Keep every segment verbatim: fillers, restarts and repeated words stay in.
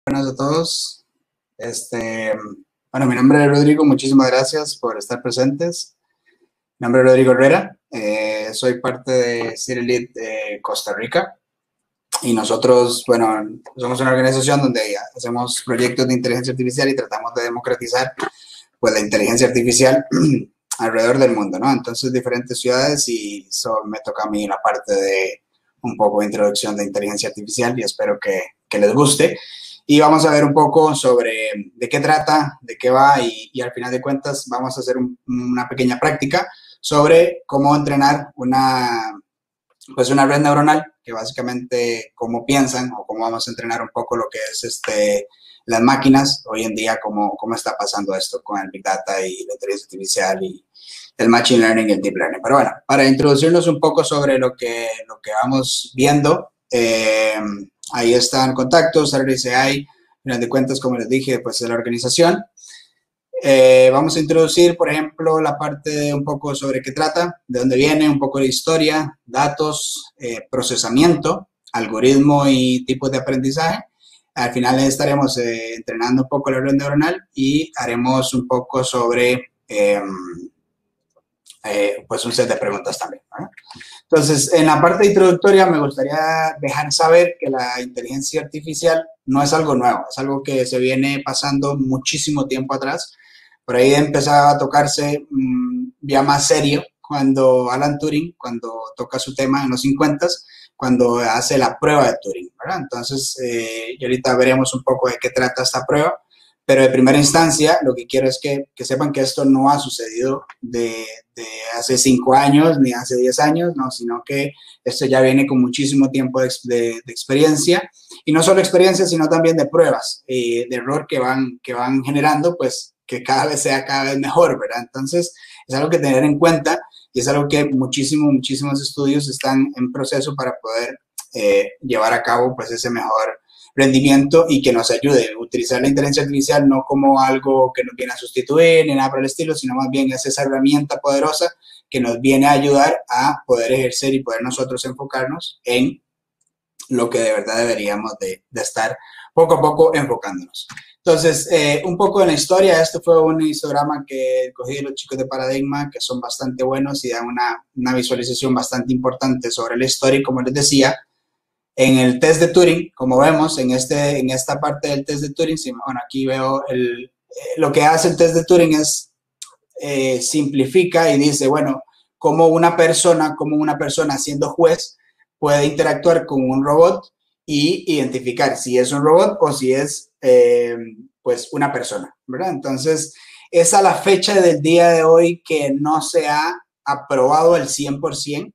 Buenas a todos. Este, bueno, mi nombre es Rodrigo, muchísimas gracias por estar presentes. Mi nombre es Rodrigo Herrera, eh, soy parte de City Lead de Costa Rica y nosotros, bueno, somos una organización donde hacemos proyectos de inteligencia artificial y tratamos de democratizar pues, la inteligencia artificial alrededor del mundo, ¿no? Entonces, diferentes ciudades y so, me toca a mí la parte de un poco de introducción de inteligencia artificial y espero que, que les guste. Y vamos a ver un poco sobre de qué trata, de qué va y, y al final de cuentas vamos a hacer un, una pequeña práctica sobre cómo entrenar una, pues una red neuronal, que básicamente cómo piensan o cómo vamos a entrenar un poco lo que es este, las máquinas hoy en día, cómo, cómo está pasando esto con el Big Data y la inteligencia artificial y el Machine Learning y el Deep Learning. Pero bueno, para introducirnos un poco sobre lo que, lo que vamos viendo, eh, ahí están contactos, R C I, al final de cuentas, como les dije, pues de la organización. Eh, vamos a introducir, por ejemplo, la parte de un poco sobre qué trata, de dónde viene, un poco de historia, datos, eh, procesamiento, algoritmo y tipos de aprendizaje. Al final estaremos eh, entrenando un poco la red neuronal y haremos un poco sobre eh, eh, pues un set de preguntas también, ¿no? Entonces, en la parte introductoria me gustaría dejar saber que la inteligencia artificial no es algo nuevo, es algo que se viene pasando muchísimo tiempo atrás. Por ahí empezaba a tocarse mmm, ya más serio cuando Alan Turing, cuando toca su tema en los cincuenta, cuando hace la prueba de Turing, ¿verdad? Entonces, eh, y ahorita veremos un poco de qué trata esta prueba, pero de primera instancia lo que quiero es que, que sepan que esto no ha sucedido de, de hace cinco años ni hace diez años, no, sino que esto ya viene con muchísimo tiempo de, de, de experiencia, y no solo experiencia, sino también de pruebas, eh, de error que van, que van generando, pues que cada vez sea cada vez mejor, ¿verdad? Entonces, es algo que tener en cuenta y es algo que muchísimos, muchísimos estudios están en proceso para poder eh, llevar a cabo, pues, ese mejor rendimiento y que nos ayude a utilizar la inteligencia artificial no como algo que nos viene a sustituir ni nada por el estilo, sino más bien es esa herramienta poderosa que nos viene a ayudar a poder ejercer y poder nosotros enfocarnos en lo que de verdad deberíamos de, de estar poco a poco enfocándonos. Entonces, eh, un poco en la historia, esto fue un histograma que cogí de los chicos de Paradigma, que son bastante buenos y dan una, una visualización bastante importante sobre la historia, y como les decía, en el test de Turing, como vemos en, este, en esta parte del test de Turing, bueno, aquí veo el, eh, lo que hace el test de Turing es eh, simplifica y dice, bueno, cómo una persona, como una persona siendo juez puede interactuar con un robot y identificar si es un robot o si es eh, pues una persona, ¿verdad? Entonces, es a la fecha del día de hoy que no se ha aprobado el cien por ciento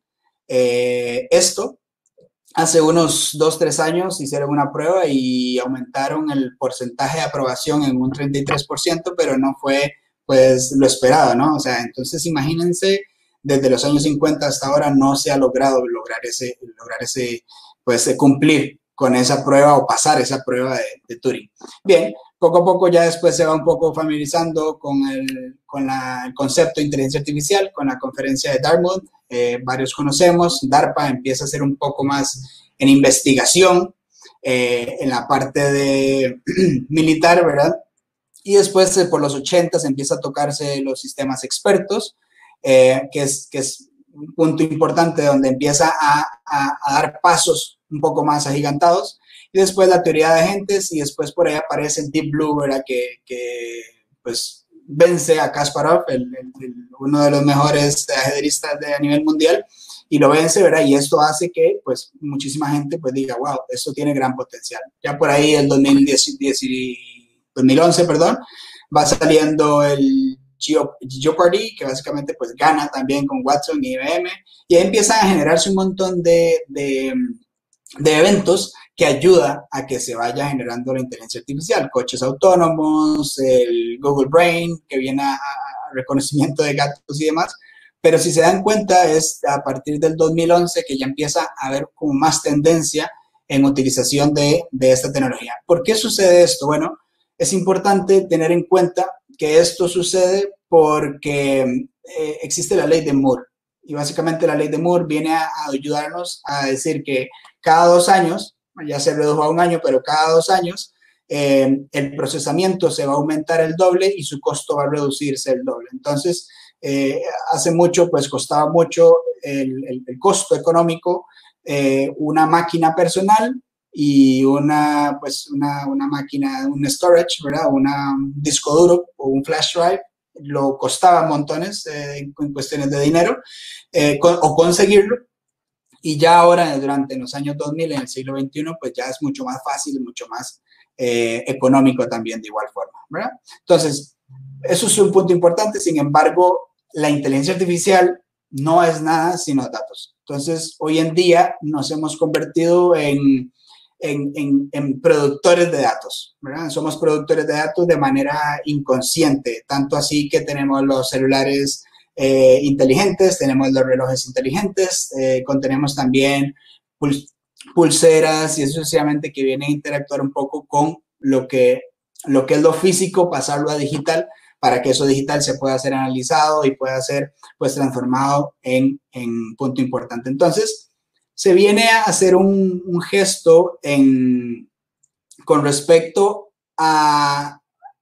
eh, esto. Hace unos dos, tres años hicieron una prueba y aumentaron el porcentaje de aprobación en un treinta y tres por ciento, pero no fue pues lo esperado, ¿no? O sea, entonces imagínense, desde los años cincuenta hasta ahora no se ha logrado lograr ese, lograr ese pues cumplir con esa prueba o pasar esa prueba de, de Turing. Bien, poco a poco ya después se va un poco familiarizando con el, con la, el concepto de inteligencia artificial, con la conferencia de Dartmouth, eh, varios conocemos, DARPA empieza a ser un poco más en investigación, eh, en la parte de militar, ¿verdad? Y después, eh, por los ochenta, se empieza a tocarse los sistemas expertos, eh, que, es, que es un punto importante donde empieza a, a, a dar pasos un poco más agigantados. Y después la teoría de agentes, y después por ahí aparece el Deep Blue, ¿verdad? Que, que pues vence a Kasparov, el, el, el, uno de los mejores ajedristas de, a nivel mundial, y lo vence, ¿verdad? Y esto hace que, pues, muchísima gente, pues, diga, wow, esto tiene gran potencial. Ya por ahí, el dos mil diez, diez, dos mil once, perdón, va saliendo el Jeopardy, que básicamente, pues, gana también con Watson y I B M, y ahí empiezan a generarse un montón de, de, de eventos que ayuda a que se vaya generando la inteligencia artificial, coches autónomos, el Google Brain, que viene a, a reconocimiento de gatos y demás. Pero si se dan cuenta, es a partir del dos mil once que ya empieza a haber como más tendencia en utilización de, de esta tecnología. ¿Por qué sucede esto? Bueno, es importante tener en cuenta que esto sucede porque eh, existe la ley de Moore. Y básicamente la ley de Moore viene a, a ayudarnos a decir que cada dos años, ya se redujo a un año, pero cada dos años eh, el procesamiento se va a aumentar el doble y su costo va a reducirse el doble. Entonces, eh, hace mucho, pues costaba mucho el, el, el costo económico, eh, una máquina personal y una, pues una, una máquina, un storage, ¿verdad? Una, un disco duro o un flash drive, lo costaba montones eh, en cuestiones de dinero, eh, con, o conseguirlo. Y ya ahora, durante los años dos mil, en el siglo veintiuno, pues ya es mucho más fácil, mucho más eh, económico también de igual forma, ¿verdad? Entonces, eso es un punto importante. Sin embargo, la inteligencia artificial no es nada sino datos. Entonces, hoy en día nos hemos convertido en, en, en, en productores de datos, ¿verdad? Somos productores de datos de manera inconsciente, tanto así que tenemos los celulares eh, inteligentes, tenemos los relojes inteligentes, eh, contenemos también pul pulseras y eso sucesivamente que vienen a interactuar un poco con lo que, lo que es lo físico, pasarlo a digital, para que eso digital se pueda ser analizado y pueda ser pues transformado en, en punto importante. Entonces, se viene a hacer un, un gesto en, con respecto a,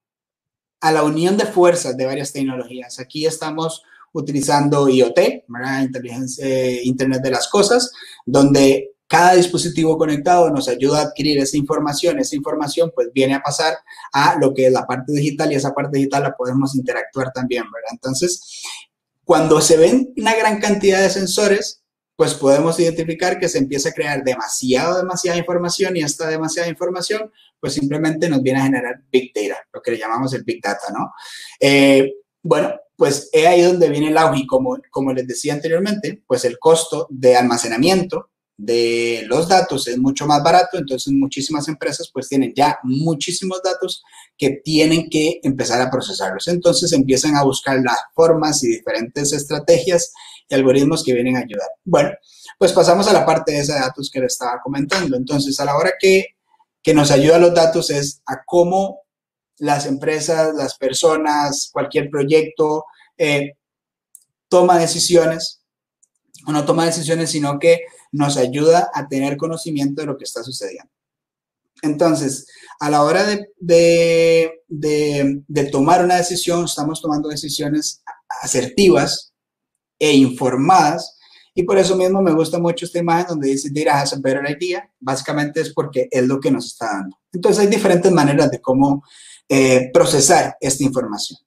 a la unión de fuerzas de varias tecnologías. Aquí estamos utilizando I O T, ¿verdad? Inteligencia, eh, Internet de las Cosas, donde cada dispositivo conectado nos ayuda a adquirir esa información. Esa información pues viene a pasar a lo que es la parte digital y esa parte digital la podemos interactuar también, ¿verdad? Entonces, cuando se ven una gran cantidad de sensores, pues podemos identificar que se empieza a crear demasiado, demasiada información y esta demasiada información pues simplemente nos viene a generar Big Data, lo que le llamamos el Big Data, ¿no? Eh, bueno, pues es ahí donde viene el auge y como, como les decía anteriormente, pues el costo de almacenamiento de los datos es mucho más barato, entonces muchísimas empresas pues tienen ya muchísimos datos que tienen que empezar a procesarlos. Entonces empiezan a buscar las formas y diferentes estrategias y algoritmos que vienen a ayudar. Bueno, pues pasamos a la parte de esos datos que les estaba comentando. Entonces, a la hora que, que nos ayuda los datos es a cómo las empresas, las personas, cualquier proyecto eh, toma decisiones, o no toma decisiones, sino que nos ayuda a tener conocimiento de lo que está sucediendo. Entonces, a la hora de, de, de, de tomar una decisión, estamos tomando decisiones asertivas e informadas, y por eso mismo me gusta mucho esta imagen donde dice Data has a better idea. Básicamente es porque es lo que nos está dando. Entonces, hay diferentes maneras de cómo eh, procesar esta información.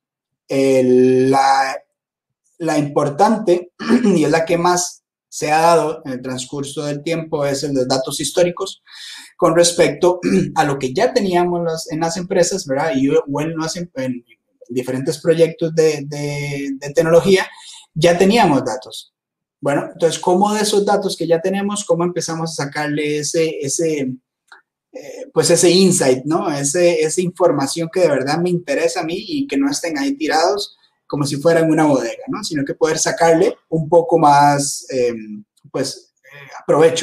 El, la, la importante, y es la que más se ha dado en el transcurso del tiempo, es el de datos históricos con respecto a lo que ya teníamos las, en las empresas, ¿verdad? Y o en, los, en, en diferentes proyectos de, de, de tecnología, ya teníamos datos. Bueno, entonces, ¿cómo de esos datos que ya tenemos, cómo empezamos a sacarle ese, ese eh, pues ese insight, ¿no? Ese, esa información que de verdad me interesa a mí y que no estén ahí tirados como si fueran una bodega, ¿no? Sino que poder sacarle un poco más, eh, pues, eh, provecho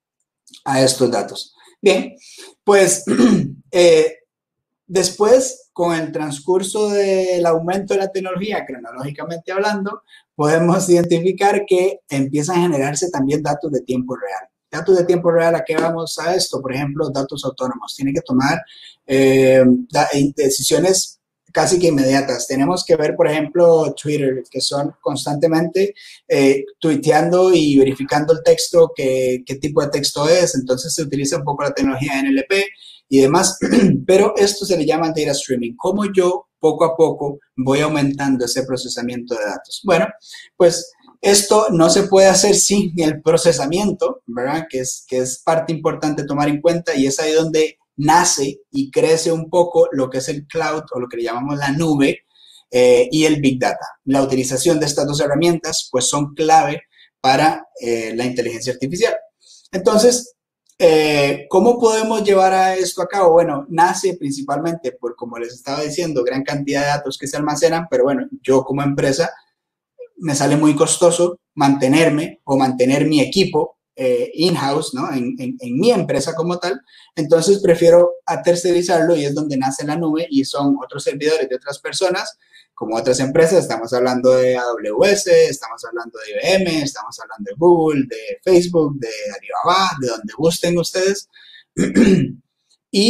a estos datos. Bien, pues, eh, después, con el transcurso del aumento de la tecnología, cronológicamente hablando, podemos identificar que empiezan a generarse también datos de tiempo real. Datos de tiempo real, ¿a qué vamos a esto? Por ejemplo, datos autónomos. Tienen que tomar eh, decisiones casi que inmediatas. Tenemos que ver, por ejemplo, Twitter, que son constantemente eh, tuiteando y verificando el texto, que, qué tipo de texto es. Entonces se utiliza un poco la tecnología de N L P y demás, pero esto se le llama data streaming. ¿Cómo yo poco a poco voy aumentando ese procesamiento de datos? Bueno, pues esto no se puede hacer sin el procesamiento, ¿verdad? Que es, que es parte importante tomar en cuenta y es ahí donde nace y crece un poco lo que es el cloud o lo que le llamamos la nube eh, y el Big Data. La utilización de estas dos herramientas pues son clave para eh, la inteligencia artificial. Entonces, eh, ¿cómo podemos llevar a esto a cabo? Bueno, nace principalmente por, como les estaba diciendo, gran cantidad de datos que se almacenan, pero bueno, yo como empresa me sale muy costoso mantenerme o mantener mi equipo eh, in-house, ¿no? En, en, en mi empresa como tal, entonces prefiero atercerizarlo y es donde nace la nube y son otros servidores de otras personas, como otras empresas, estamos hablando de A W S, estamos hablando de I B M, estamos hablando de Google, de Facebook, de Alibaba, de donde gusten ustedes, y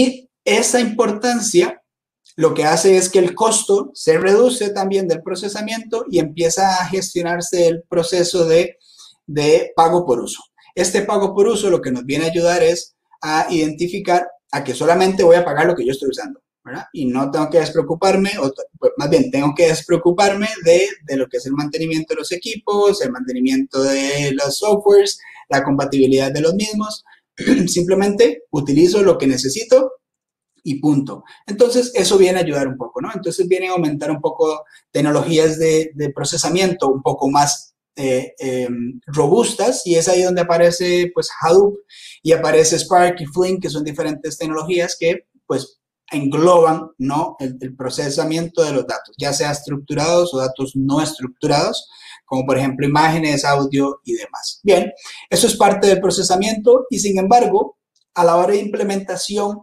esa importancia lo que hace es que el costo se reduce también del procesamiento y empieza a gestionarse el proceso de, de pago por uso. Este pago por uso lo que nos viene a ayudar es a identificar a que solamente voy a pagar lo que yo estoy usando, ¿verdad? Y no tengo que despreocuparme, o pues, más bien tengo que despreocuparme de, de lo que es el mantenimiento de los equipos, el mantenimiento de los softwares, la compatibilidad de los mismos. Simplemente utilizo lo que necesito y punto. Entonces, eso viene a ayudar un poco, ¿no? Entonces, viene a aumentar un poco tecnologías de, de procesamiento un poco más eh, eh, robustas, y es ahí donde aparece, pues, Hadoop, y aparece Spark y Flink, que son diferentes tecnologías que, pues, engloban, ¿no?, el, el procesamiento de los datos, ya sea estructurados o datos no estructurados, como por ejemplo imágenes, audio y demás. Bien, eso es parte del procesamiento, y sin embargo, a la hora de implementación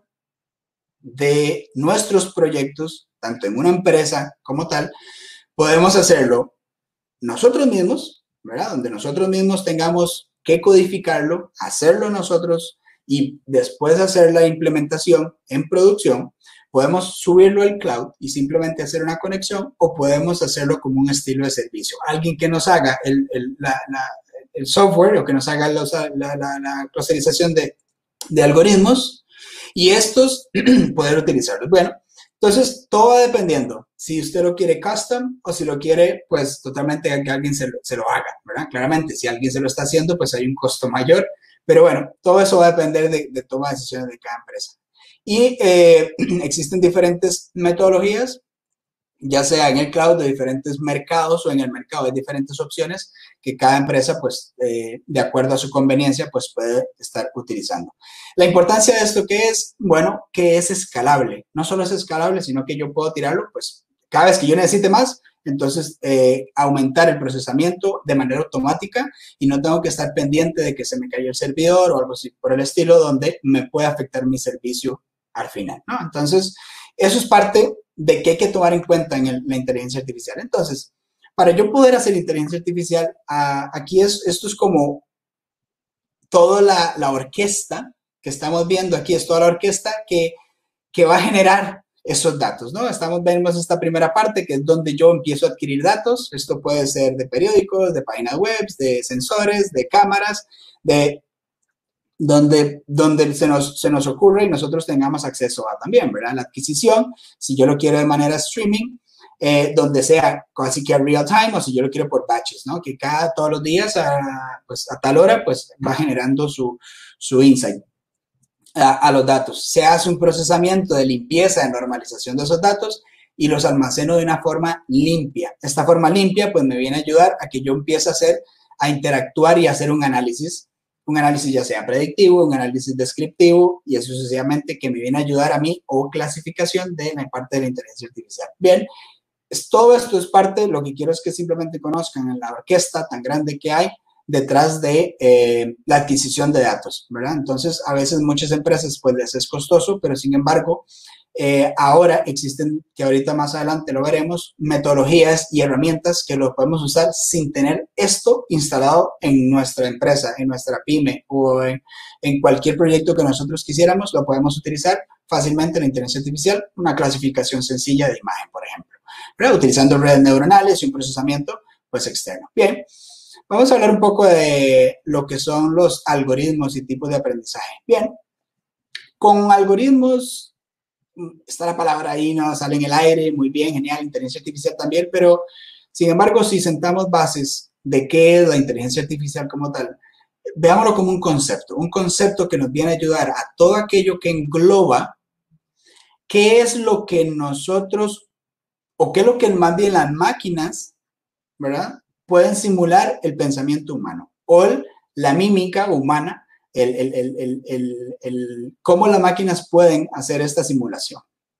de nuestros proyectos, tanto en una empresa como tal, podemos hacerlo nosotros mismos, ¿verdad? Donde nosotros mismos tengamos que codificarlo, hacerlo nosotros y después hacer la implementación en producción. Podemos subirlo al cloud y simplemente hacer una conexión, o podemos hacerlo como un estilo de servicio. Alguien que nos haga el, el, la, la, el software, o que nos haga los, la, la, la clusterización de, de algoritmos, y estos poder utilizarlos. Bueno, entonces todo va dependiendo si usted lo quiere custom o si lo quiere, pues, totalmente que alguien se lo, se lo haga, ¿verdad? Claramente, si alguien se lo está haciendo, pues hay un costo mayor, pero bueno, todo eso va a depender de, de toma de decisiones de cada empresa. Y eh, existen diferentes metodologías, ya sea en el cloud de diferentes mercados o en el mercado de diferentes opciones que cada empresa, pues, eh, de acuerdo a su conveniencia, pues puede estar utilizando. La importancia de esto, ¿qué es? Bueno, que es escalable. No solo es escalable, sino que yo puedo tirarlo, pues, cada vez que yo necesite más, entonces eh, aumentar el procesamiento de manera automática, y no tengo que estar pendiente de que se me cayó el servidor o algo así por el estilo, donde me puede afectar mi servicio al final, ¿no? Entonces, eso es parte de qué hay que tomar en cuenta en el, la inteligencia artificial. Entonces, para yo poder hacer inteligencia artificial, uh, aquí es, esto es como toda la, la orquesta que estamos viendo aquí, es toda la orquesta que, que va a generar esos datos, ¿no? Estamos viendo esta primera parte, que es donde yo empiezo a adquirir datos. Esto puede ser de periódicos, de páginas web, de sensores, de cámaras, de donde, donde se, nos, se nos ocurre y nosotros tengamos acceso a también, ¿verdad? La adquisición, si yo lo quiero de manera streaming, eh, donde sea casi que a real time, o si yo lo quiero por batches, ¿no? Que cada, todos los días, a, pues, a tal hora, pues va generando su, su insight a, a los datos. Se hace un procesamiento de limpieza, de normalización de esos datos, y los almaceno de una forma limpia. Esta forma limpia, pues, me viene a ayudar a que yo empiece a hacer, a interactuar y a hacer un análisis, un análisis ya sea predictivo, un análisis descriptivo, y eso sucesivamente, que me viene a ayudar a mí, o clasificación de la parte de la inteligencia artificial. Bien, es, todo esto es parte, lo que quiero es que simplemente conozcan en la orquesta tan grande que hay detrás de eh, la adquisición de datos, ¿verdad? Entonces, a veces muchas empresas, pues, les es costoso, pero sin embargo, Eh, ahora existen, que ahorita más adelante lo veremos, metodologías y herramientas que lo podemos usar sin tener esto instalado en nuestra empresa, en nuestra pyme, o en, en cualquier proyecto que nosotros quisiéramos. Lo podemos utilizar fácilmente en la inteligencia artificial, una clasificación sencilla de imagen, por ejemplo, ¿verdad? Utilizando redes neuronales y un procesamiento, pues, externo. Bien, vamos a hablar un poco de lo que son los algoritmos y tipos de aprendizaje. Bien, con algoritmos, está la palabra ahí, no sale en el aire, muy bien, genial, inteligencia artificial también, pero sin embargo, si sentamos bases de qué es la inteligencia artificial como tal, veámoslo como un concepto, un concepto que nos viene a ayudar a todo aquello que engloba qué es lo que nosotros, o qué es lo que más bien las máquinas, ¿verdad?, pueden simular el pensamiento humano, o el, la mímica humana, El, el, el, el, el, el, cómo las máquinas pueden hacer esta simulación.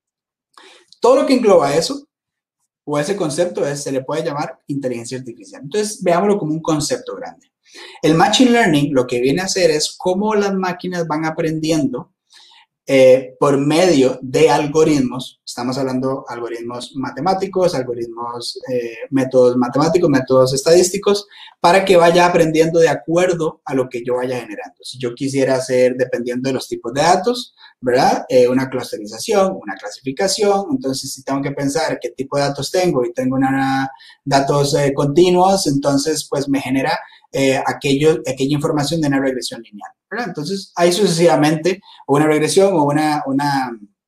Todo lo que engloba eso, o ese concepto, es, se le puede llamar inteligencia artificial. Entonces, veámoslo como un concepto grande. El Machine Learning lo que viene a hacer es cómo las máquinas van aprendiendo eh, por medio de algoritmos, estamos hablando de algoritmos matemáticos, algoritmos, eh, métodos matemáticos, métodos estadísticos, para que vaya aprendiendo de acuerdo a lo que yo vaya generando. Si yo quisiera hacer, dependiendo de los tipos de datos, ¿verdad? Eh, una clusterización, una clasificación, entonces si tengo que pensar qué tipo de datos tengo y tengo una, datos eh, continuos, entonces pues me genera eh, aquello, aquella información de una regresión lineal, ¿verdad? Entonces ahí sucesivamente, o una regresión o una, una,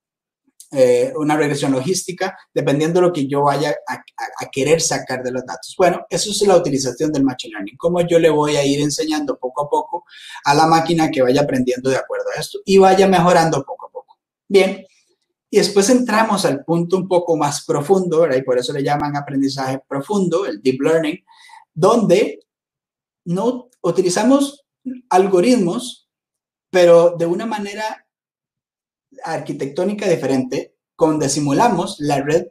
eh, una regresión logística, dependiendo de lo que yo vaya a, a, a querer sacar de los datos. Bueno, eso es la utilización del Machine Learning, cómo yo le voy a ir enseñando poco a poco a la máquina que vaya aprendiendo de acuerdo a esto y vaya mejorando poco a poco. Bien, y después entramos al punto un poco más profundo, ¿verdad? Y por eso le llaman aprendizaje profundo, el Deep Learning, donde no utilizamos algoritmos, pero de una manera arquitectónica diferente, donde simulamos la red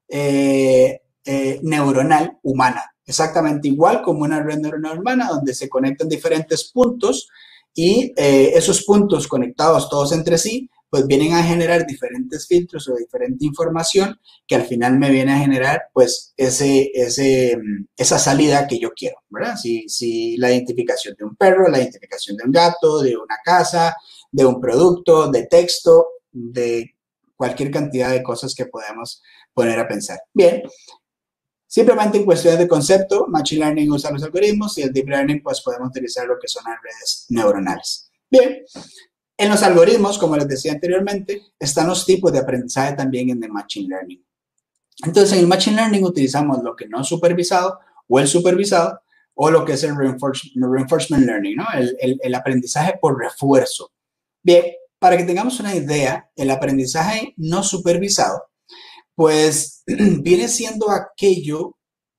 eh, eh, neuronal humana, exactamente igual como una red neuronal humana, donde se conectan diferentes puntos y eh, esos puntos conectados todos entre sí, pues vienen a generar diferentes filtros o diferente información que al final me viene a generar pues ese, ese, esa salida que yo quiero, ¿verdad? Si, si la identificación de un perro, la identificación de un gato, de una casa, de un producto, de texto, de cualquier cantidad de cosas que podemos poner a pensar. Bien, simplemente en cuestiones de concepto, Machine Learning usa los algoritmos y el Deep Learning pues podemos utilizar lo que son las redes neuronales. Bien, en los algoritmos, como les decía anteriormente, están los tipos de aprendizaje también en el Machine Learning. Entonces, en el Machine Learning utilizamos lo que no es supervisado o el supervisado o lo que es el Reinforcement, reinforcement Learning, ¿no? El, el, el aprendizaje por refuerzo. Bien, para que tengamos una idea, el aprendizaje no supervisado, pues viene siendo aquello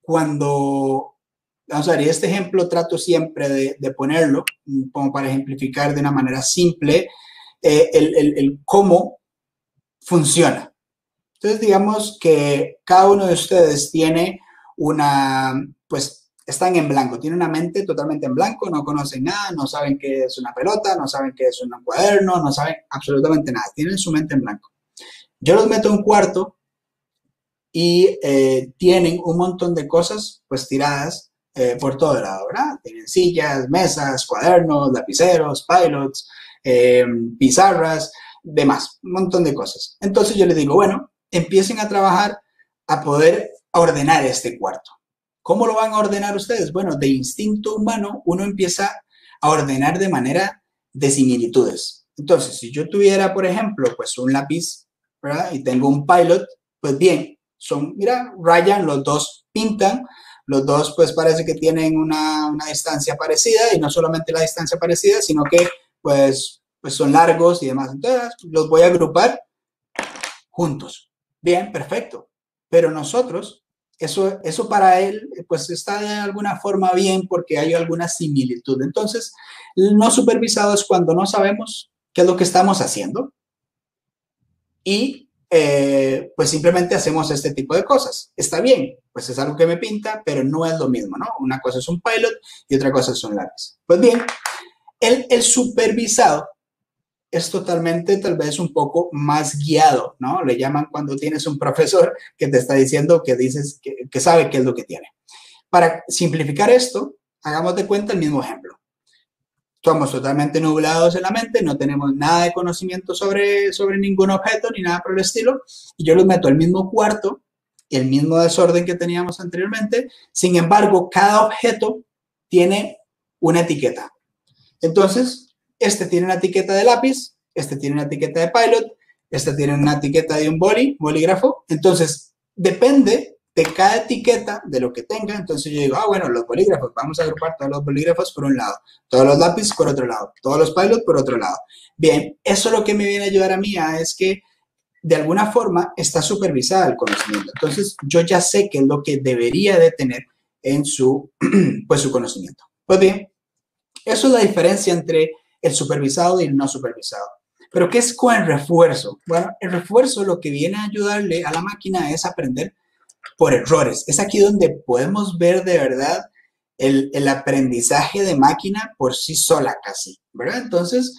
cuando, vamos a ver, y este ejemplo trato siempre de, de ponerlo, como para ejemplificar de una manera simple eh, el, el, el cómo funciona. Entonces, digamos que cada uno de ustedes tiene una, pues, están en blanco, tienen una mente totalmente en blanco, no conocen nada, no saben qué es una pelota, no saben qué es un cuaderno, no saben absolutamente nada, tienen su mente en blanco. Yo los meto en un cuarto y eh, tienen un montón de cosas, pues, tiradas eh, por todo lado, ¿verdad? Tienen sillas, mesas, cuadernos, lapiceros, pilots, eh, pizarras, demás, un montón de cosas. Entonces yo les digo, bueno, empiecen a trabajar a poder ordenar este cuarto. ¿Cómo lo van a ordenar ustedes? Bueno, de instinto humano uno empieza a ordenar de manera de similitudes. Entonces, si yo tuviera, por ejemplo, pues un lápiz, ¿verdad? Y tengo un pilot, pues bien, son, mira, rayan, los dos pintan, los dos pues parece que tienen una, una distancia parecida y no solamente la distancia parecida, sino que pues, pues son largos y demás. Entonces, los voy a agrupar juntos. Bien, perfecto. Pero nosotros, eso, eso para él, pues está de alguna forma bien porque hay alguna similitud. Entonces, no supervisado es cuando no sabemos qué es lo que estamos haciendo y eh, pues simplemente hacemos este tipo de cosas. Está bien, pues es algo que me pinta, pero no es lo mismo, ¿no? Una cosa es un pilot y otra cosa es un lápiz. Pues bien, el, el supervisado es totalmente tal vez un poco más guiado, ¿no? Le llaman cuando tienes un profesor que te está diciendo que dices que, que sabe qué es lo que tiene. Para simplificar esto, hagamos de cuenta el mismo ejemplo. Somos totalmente nublados en la mente, no tenemos nada de conocimiento sobre, sobre ningún objeto ni nada por el estilo, y yo los meto al mismo cuarto, el mismo desorden que teníamos anteriormente. Sin embargo, cada objeto tiene una etiqueta. Entonces, este tiene una etiqueta de lápiz, este tiene una etiqueta de pilot, este tiene una etiqueta de un boli, bolígrafo. Entonces, depende de cada etiqueta, de lo que tenga. Entonces yo digo, ah, bueno, los bolígrafos, vamos a agrupar todos los bolígrafos por un lado, todos los lápices por otro lado, todos los pilot por otro lado. Bien, eso lo que me viene a ayudar a mí es que de alguna forma está supervisada el conocimiento. Entonces, yo ya sé qué es lo que debería de tener en su, pues, su conocimiento. Pues bien, eso es la diferencia entre el supervisado y el no supervisado. Pero, ¿qué es con el refuerzo? Bueno, el refuerzo lo que viene a ayudarle a la máquina es aprender por errores. Es aquí donde podemos ver de verdad el, el aprendizaje de máquina por sí sola casi, ¿verdad? Entonces,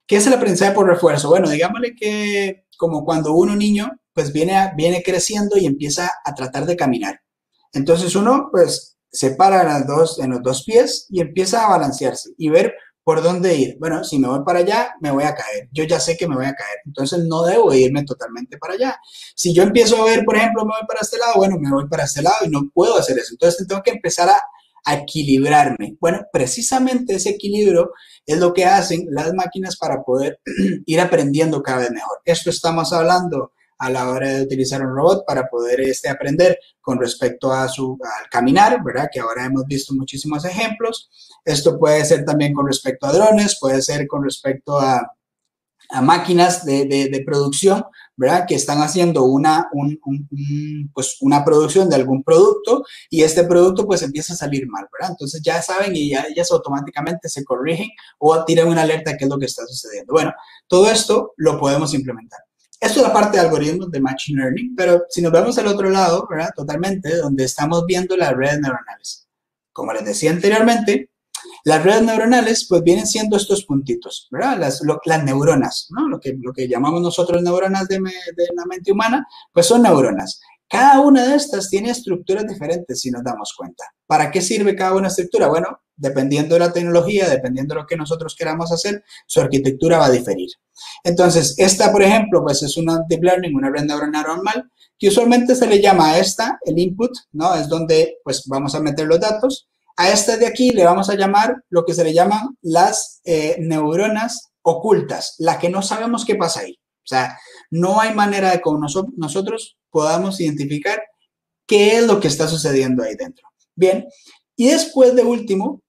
¿Qué es el aprendizaje por refuerzo? Bueno, digámosle que como cuando uno niño, pues viene, a, viene creciendo y empieza a tratar de caminar. Entonces uno, pues, se para en, las dos, en los dos pies y empieza a balancearse y ver por dónde ir. Bueno, si me voy para allá, me voy a caer. Yo ya sé que me voy a caer. Entonces no debo irme totalmente para allá. Si yo empiezo a ver, por ejemplo, me voy para este lado, bueno, me voy para este lado y no puedo hacer eso. Entonces tengo que empezar a, a equilibrarme. Bueno, precisamente ese equilibrio es lo que hacen las máquinas para poder ir aprendiendo cada vez mejor. Esto estamos hablando a la hora de utilizar un robot para poder este, aprender con respecto a su, al caminar, ¿verdad? Que ahora hemos visto muchísimos ejemplos. Esto puede ser también con respecto a drones, puede ser con respecto a, a máquinas de, de, de producción, ¿verdad? Que están haciendo una, un, un, un, pues una producción de algún producto y este producto pues empieza a salir mal, ¿verdad? Entonces ya saben y ya ellas automáticamente se corrigen o tiran una alerta de qué es lo que está sucediendo. Bueno, todo esto lo podemos implementar. Esto es la parte de algoritmos de Machine Learning, pero si nos vemos al otro lado, ¿verdad? Totalmente, donde estamos viendo las redes neuronales. Como les decía anteriormente, las redes neuronales pues vienen siendo estos puntitos, ¿verdad? Las, lo, las neuronas, ¿no? Lo que, lo que llamamos nosotros neuronas de, me, de la mente humana, pues son neuronas. Cada una de estas tiene estructuras diferentes si nos damos cuenta. ¿Para qué sirve cada una estructura? Bueno, dependiendo de la tecnología, dependiendo de lo que nosotros queramos hacer, su arquitectura va a diferir. Entonces, esta, por ejemplo, pues es una deep learning, una red neuronal normal, que usualmente se le llama a esta el input, ¿no? Es donde, pues, vamos a meter los datos. A esta de aquí le vamos a llamar lo que se le llaman las eh, neuronas ocultas, la que no sabemos qué pasa ahí. O sea, no hay manera de que nosotros, nosotros podamos identificar qué es lo que está sucediendo ahí dentro. Bien, y después de último,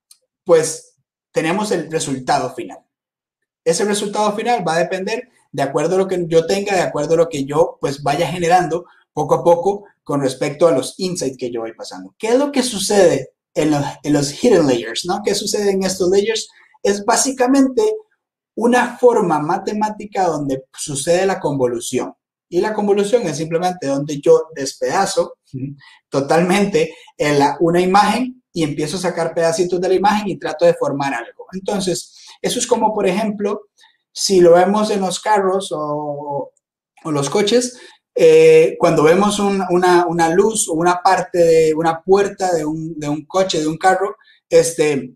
pues tenemos el resultado final. Ese resultado final va a depender de acuerdo a lo que yo tenga, de acuerdo a lo que yo pues vaya generando poco a poco con respecto a los insights que yo voy pasando. ¿Qué es lo que sucede en los, en los hidden layers, ¿no? ¿Qué sucede en estos layers? Es básicamente una forma matemática donde sucede la convolución. Y la convolución es simplemente donde yo despedazo totalmente la, una imagen y empiezo a sacar pedacitos de la imagen y trato de formar algo. Entonces, eso es como, por ejemplo, si lo vemos en los carros o, o los coches, eh, cuando vemos un, una, una luz o una parte de una puerta de un, de un coche, de un carro, este,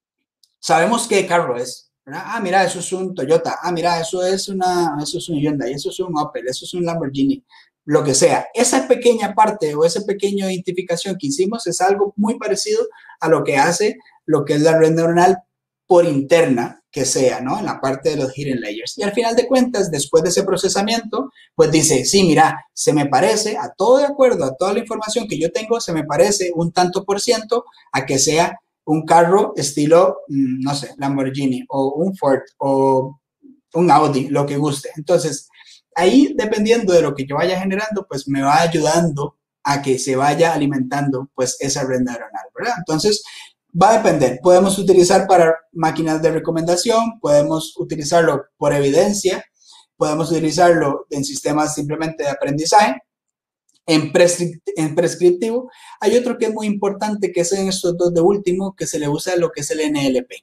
sabemos qué carro es. ¿Verdad? Ah, mira, eso es un Toyota. Ah, mira, eso es, una, eso es un Hyundai, eso es un Opel, eso es un Lamborghini, lo que sea. Esa pequeña parte o esa pequeña identificación que hicimos es algo muy parecido a lo que hace lo que es la red neuronal por interna que sea, ¿no? En la parte de los hidden layers. Y al final de cuentas, después de ese procesamiento, pues dice, sí, mira, se me parece, a todo de acuerdo, a toda la información que yo tengo, se me parece un tanto por ciento a que sea un carro estilo, no sé, Lamborghini o un Ford o un Audi, lo que guste. Entonces, ahí dependiendo de lo que yo vaya generando, pues me va ayudando a que se vaya alimentando pues esa red neuronal, ¿verdad? Entonces, va a depender. Podemos utilizar para máquinas de recomendación, podemos utilizarlo por evidencia, podemos utilizarlo en sistemas simplemente de aprendizaje. En, prescript en prescriptivo, hay otro que es muy importante, que es en estos dos de último, que se le usa lo que es el N L P,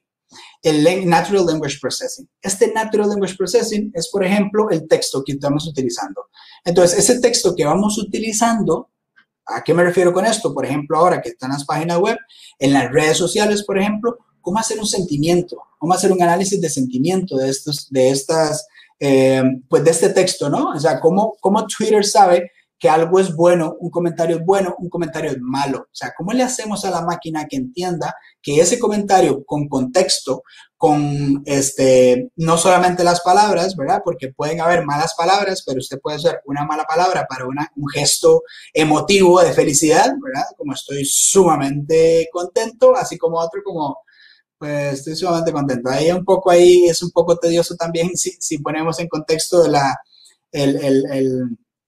el Natural Language Processing. Este Natural Language Processing es, por ejemplo, el texto que estamos utilizando. Entonces, ese texto que vamos utilizando, ¿a qué me refiero con esto? Por ejemplo, ahora que están las páginas web, en las redes sociales, por ejemplo, ¿cómo hacer un sentimiento? ¿Cómo hacer un análisis de sentimiento de, estos, de, estas, eh, pues de este texto, ¿no? O sea, ¿cómo, cómo Twitter sabe que algo es bueno, un comentario es bueno, un comentario es malo? O sea, ¿cómo le hacemos a la máquina que entienda que ese comentario con contexto, con este, no solamente las palabras, ¿verdad? Porque pueden haber malas palabras, pero usted puede usar una mala palabra para una, un gesto emotivo de felicidad, ¿verdad? Como estoy sumamente contento, así como otro como, pues estoy sumamente contento. Ahí un poco, ahí es un poco tedioso también si, si ponemos en contexto de la, el, el, el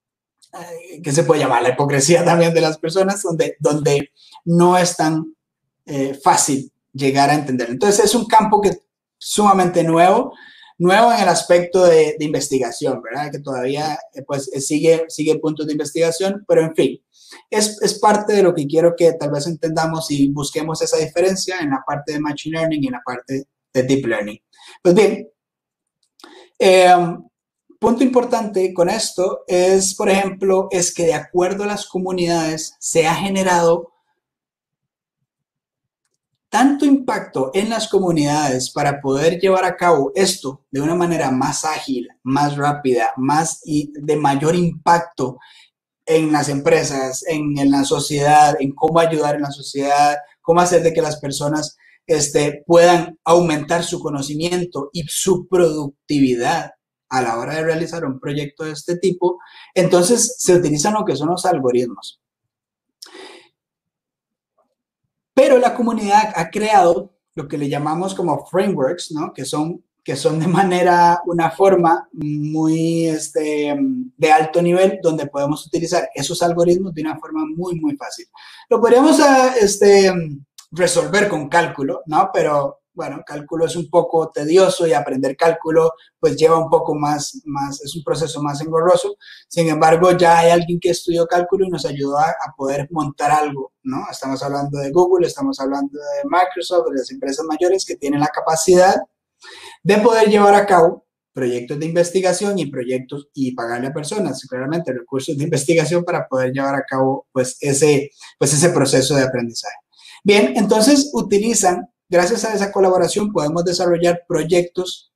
que se puede llamar la hipocresía también de las personas, donde, donde no es tan eh, fácil llegar a entender. Entonces es un campo que sumamente nuevo, nuevo en el aspecto de, de investigación, ¿verdad? Que todavía eh, pues sigue, sigue puntos de investigación, pero en fin, es, es parte de lo que quiero que tal vez entendamos y busquemos esa diferencia en la parte de Machine Learning y en la parte de Deep Learning. Pues bien, Eh, punto importante con esto es, por ejemplo, es que de acuerdo a las comunidades se ha generado tanto impacto en las comunidades para poder llevar a cabo esto de una manera más ágil, más rápida, más y de mayor impacto en las empresas, en, en la sociedad, en cómo ayudar en la sociedad, cómo hacer de que las personas este, puedan aumentar su conocimiento y su productividad a la hora de realizar un proyecto de este tipo. Entonces se utilizan lo que son los algoritmos. Pero la comunidad ha creado lo que le llamamos como frameworks, ¿no? Que son, que son de manera, una forma muy este, de alto nivel donde podemos utilizar esos algoritmos de una forma muy, muy fácil. Lo podríamos este, resolver con cálculo, ¿no? Pero bueno, cálculo es un poco tedioso y aprender cálculo pues lleva un poco más, más, es un proceso más engorroso. Sin embargo, ya hay alguien que estudió cálculo y nos ayudó a, a poder montar algo, ¿no? Estamos hablando de Google, estamos hablando de Microsoft, de las empresas mayores que tienen la capacidad de poder llevar a cabo proyectos de investigación y proyectos y pagarle a personas, claramente recursos de investigación para poder llevar a cabo pues ese, pues ese proceso de aprendizaje. Bien, entonces utilizan, gracias a esa colaboración podemos desarrollar proyectos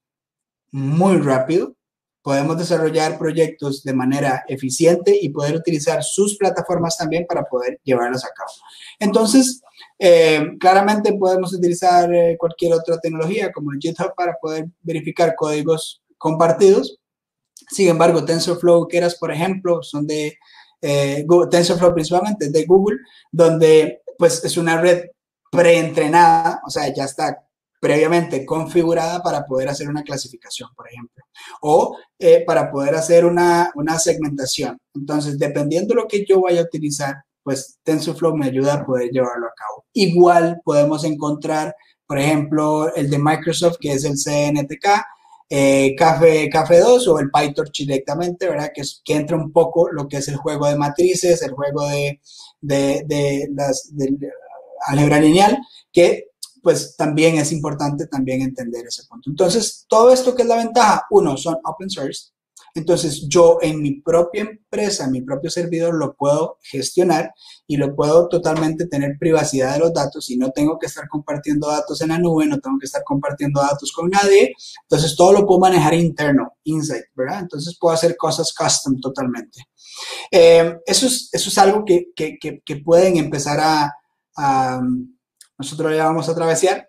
muy rápido, podemos desarrollar proyectos de manera eficiente y poder utilizar sus plataformas también para poder llevarlos a cabo. Entonces, eh, claramente podemos utilizar eh, cualquier otra tecnología como el GitHub para poder verificar códigos compartidos. Sin embargo, TensorFlow, que eras, por ejemplo, son de eh, Google, TensorFlow principalmente de Google, donde pues es una red preentrenada, o sea, ya está previamente configurada para poder hacer una clasificación, por ejemplo, o eh, para poder hacer una, una segmentación. Entonces, dependiendo de lo que yo vaya a utilizar, pues TensorFlow me ayuda a poder llevarlo a cabo. Igual podemos encontrar, por ejemplo, el de Microsoft, que es el C N T K, eh, Café, Café dos o el PyTorch directamente, ¿verdad? Que, es, que entra un poco lo que es el juego de matrices, el juego de, de, de las de, de álgebra lineal, que pues también es importante también entender ese punto. Entonces, todo esto que es la ventaja, uno, son open source. Entonces, yo en mi propia empresa, en mi propio servidor, lo puedo gestionar y lo puedo totalmente tener privacidad de los datos y no tengo que estar compartiendo datos en la nube, no tengo que estar compartiendo datos con nadie. Entonces, todo lo puedo manejar interno, inside, ¿verdad? Entonces, puedo hacer cosas custom totalmente. Eh, eso, es, eso es algo que, que, que, que pueden empezar a, a nosotros le vamos a travesear,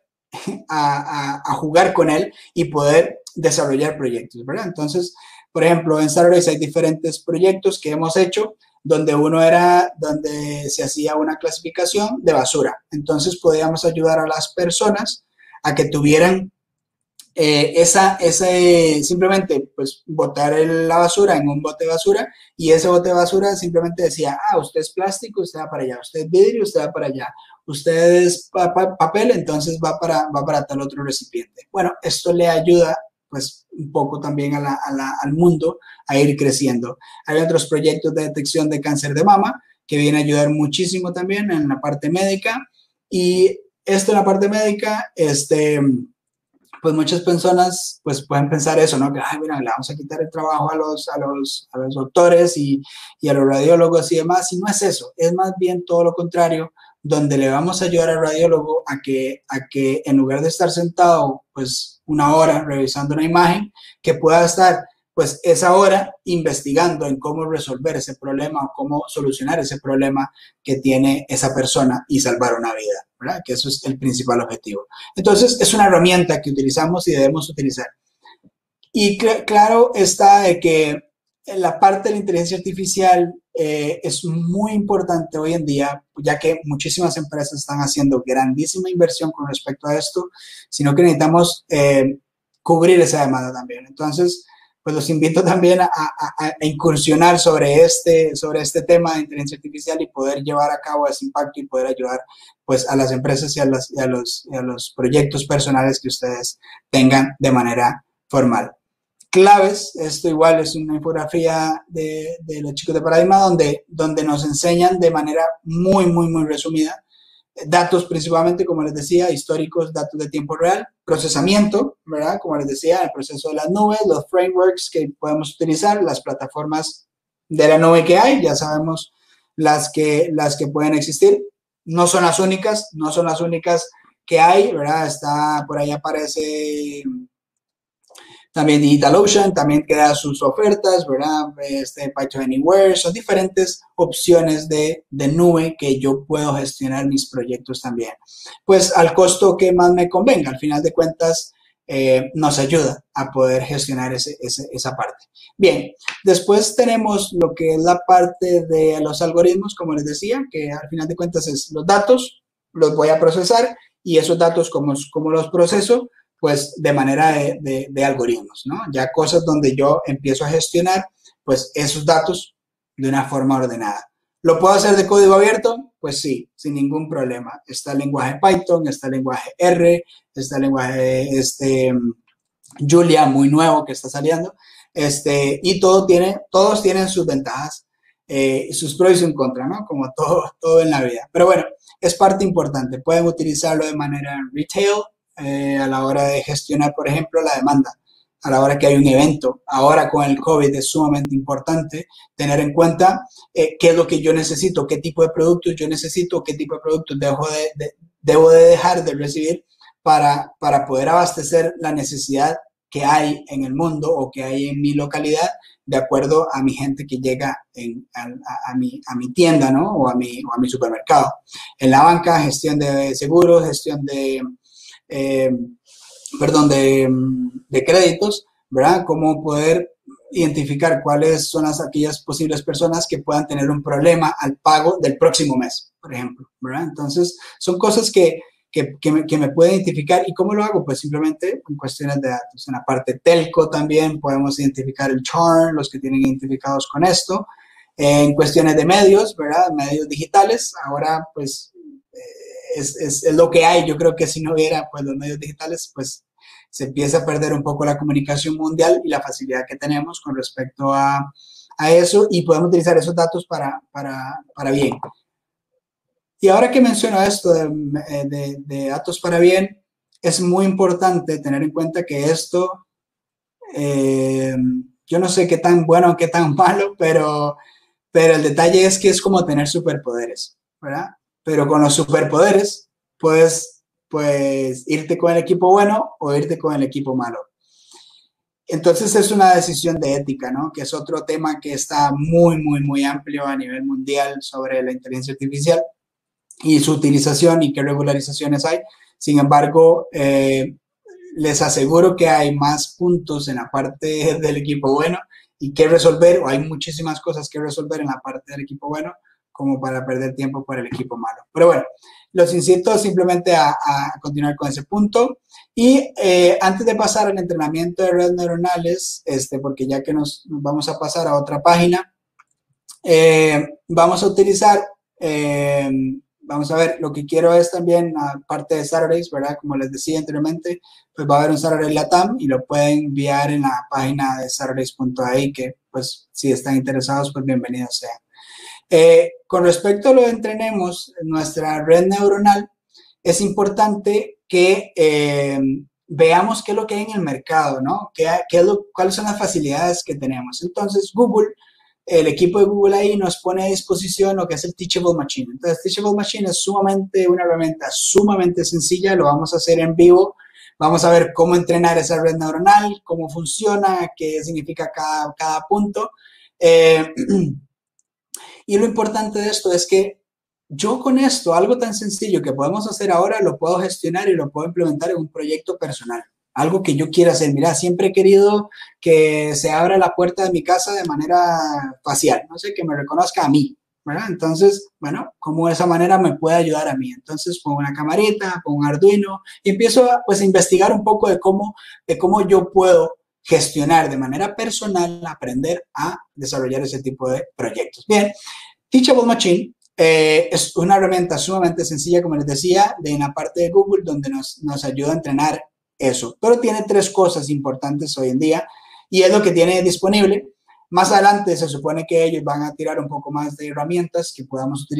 a, a, a jugar con él y poder desarrollar proyectos, ¿verdad? Entonces, por ejemplo, en Saturdays hay diferentes proyectos que hemos hecho donde uno era, donde se hacía una clasificación de basura. Entonces, podíamos ayudar a las personas a que tuvieran eh, esa, ese, simplemente, pues, botar el, la basura en un bote de basura y ese bote de basura simplemente decía, ah, usted es plástico, usted va para allá, usted es vidrio, usted va para allá, usted es pa pa papel, entonces va para, va para tal otro recipiente. Bueno, esto le ayuda pues un poco también a la, a la, al mundo a ir creciendo. Hay otros proyectos de detección de cáncer de mama que vienen a ayudar muchísimo también en la parte médica y esto en la parte médica, este, pues muchas personas pues pueden pensar eso, ¿no? Que, ay, mira, le vamos a quitar el trabajo a los, a los, a los doctores y, y a los radiólogos y demás, y no es eso, es más bien todo lo contrario, donde le vamos a ayudar al radiólogo a que, a que en lugar de estar sentado pues una hora revisando una imagen, que pueda estar pues esa hora investigando en cómo resolver ese problema o cómo solucionar ese problema que tiene esa persona y salvar una vida, ¿verdad? Que eso es el principal objetivo. Entonces, es una herramienta que utilizamos y debemos utilizar. Y cl claro está de que la parte de la inteligencia artificial eh, es muy importante hoy en día, ya que muchísimas empresas están haciendo grandísima inversión con respecto a esto, sino que necesitamos eh, cubrir esa demanda también. Entonces, pues los invito también a, a, a incursionar sobre este, sobre este tema de inteligencia artificial y poder llevar a cabo ese impacto y poder ayudar pues, a las empresas y a, las, y a, los, y a los proyectos personales que ustedes tengan de manera formal. Claves, esto igual es una infografía de, de los chicos de Paradigma donde, donde nos enseñan de manera muy, muy, muy resumida datos principalmente, como les decía, históricos, datos de tiempo real, procesamiento, ¿verdad? Como les decía, el proceso de las nubes, los frameworks que podemos utilizar, las plataformas de la nube que hay, ya sabemos las que, las que pueden existir, no son las únicas, no son las únicas que hay, ¿verdad? Está, por ahí aparece también DigitalOcean, también queda sus ofertas, ¿verdad? Este, Python Anywhere, son diferentes opciones de, de nube que yo puedo gestionar mis proyectos también. Pues al costo que más me convenga, al final de cuentas, eh, nos ayuda a poder gestionar ese, ese, esa parte. Bien, después tenemos lo que es la parte de los algoritmos, como les decía, que al final de cuentas es los datos, los voy a procesar y esos datos, como, como los proceso, pues de manera de, de, de algoritmos, ¿no? Ya cosas donde yo empiezo a gestionar, pues esos datos de una forma ordenada. ¿Lo puedo hacer de código abierto? Pues sí, sin ningún problema. Está el lenguaje Python, está el lenguaje R, está el lenguaje este, Julia, muy nuevo que está saliendo, este, y todo tiene, todos tienen sus ventajas, eh, sus pros y sus contras, ¿no? Como todo, todo en la vida. Pero bueno, es parte importante. Pueden utilizarlo de manera retail, Eh, a la hora de gestionar, por ejemplo, la demanda, a la hora que hay un evento. Ahora con el COVID es sumamente importante tener en cuenta eh, qué es lo que yo necesito, qué tipo de productos yo necesito, qué tipo de productos dejo de, de, debo de dejar de recibir para, para poder abastecer la necesidad que hay en el mundo o que hay en mi localidad de acuerdo a mi gente que llega en, a, a, a, mi, a mi tienda, ¿no? O a mi, o a mi supermercado. En la banca, gestión de seguros, gestión de Eh, perdón, de, de créditos, ¿verdad? Cómo poder identificar cuáles son las, aquellas posibles personas que puedan tener un problema al pago del próximo mes, por ejemplo, ¿verdad? Entonces, son cosas que, que, que, me, que me puede identificar. ¿Y cómo lo hago? Pues simplemente en cuestiones de datos. En la parte telco también podemos identificar el churn, los que tienen identificados con esto. En cuestiones de medios, ¿verdad? Medios digitales, ahora pues Es, es, es lo que hay. Yo creo que si no hubiera pues los medios digitales, pues se empieza a perder un poco la comunicación mundial y la facilidad que tenemos con respecto a, a eso, y podemos utilizar esos datos para, para, para bien. Y ahora que menciono esto de, de, de datos para bien, es muy importante tener en cuenta que esto, eh, yo no sé qué tan bueno o qué tan malo, pero, pero el detalle es que es como tener superpoderes, ¿verdad? Pero con los superpoderes puedes pues, irte con el equipo bueno o irte con el equipo malo. Entonces es una decisión de ética, ¿no? Que es otro tema que está muy, muy, muy amplio a nivel mundial sobre la inteligencia artificial y su utilización y qué regularizaciones hay. Sin embargo, eh, les aseguro que hay más puntos en la parte del equipo bueno y que resolver, o hay muchísimas cosas que resolver en la parte del equipo bueno, como para perder tiempo por el equipo malo. Pero bueno, los incito simplemente a, a continuar con ese punto. Y eh, antes de pasar al entrenamiento de redes neuronales, este, porque ya que nos, nos vamos a pasar a otra página, eh, vamos a utilizar, eh, vamos a ver, lo que quiero es también, aparte de Saturdays, ¿verdad? Como les decía anteriormente, pues va a haber un Saturday Latam y lo pueden enviar en la página de saturdays punto a i, que pues si están interesados, pues bienvenidos sean. Eh, con respecto a lo que entrenemos nuestra red neuronal, es importante que eh, veamos qué es lo que hay en el mercado, ¿no? ¿Qué, qué es lo, ¿Cuáles son las facilidades que tenemos? Entonces, Google, el equipo de Google ahí nos pone a disposición lo que es el Teachable Machine. Entonces, Teachable Machine es sumamente, una herramienta sumamente sencilla, lo vamos a hacer en vivo. Vamos a ver cómo entrenar esa red neuronal, cómo funciona, qué significa cada, cada punto. Eh, Y lo importante de esto es que yo con esto, algo tan sencillo que podemos hacer ahora, lo puedo gestionar y lo puedo implementar en un proyecto personal. Algo que yo quiera hacer. Mira, siempre he querido que se abra la puerta de mi casa de manera facial. No sé, que me reconozca a mí, ¿verdad? Entonces, bueno, ¿cómo de esa manera me puede ayudar a mí? Entonces, pongo una camarita, pongo un Arduino y empiezo a, pues, a investigar un poco de cómo, de cómo yo puedo gestionar de manera personal, aprender a desarrollar ese tipo de proyectos. Bien, Teachable Machine eh, es una herramienta sumamente sencilla, como les decía, de una parte de Google donde nos, nos ayuda a entrenar eso. Pero tiene tres cosas importantes hoy en día y es lo que tiene disponible. Más adelante se supone que ellos van a tirar un poco más de herramientas que podamos utilizar.